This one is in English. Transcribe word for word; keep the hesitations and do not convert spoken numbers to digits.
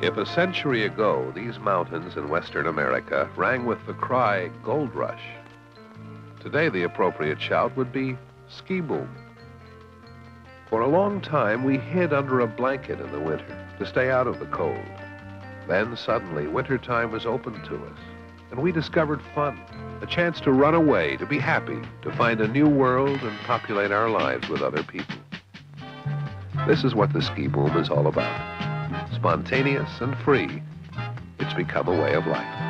If a century ago these mountains in Western America rang with the cry gold rush, today the appropriate shout would be ski boom. For a long time we hid under a blanket in the winter to stay out of the cold. Then suddenly wintertime was open to us, and we discovered fun, a chance to run away, to be happy, to find a new world and populate our lives with other people. This is what the ski boom is all about. Spontaneous and free, it's become a way of life.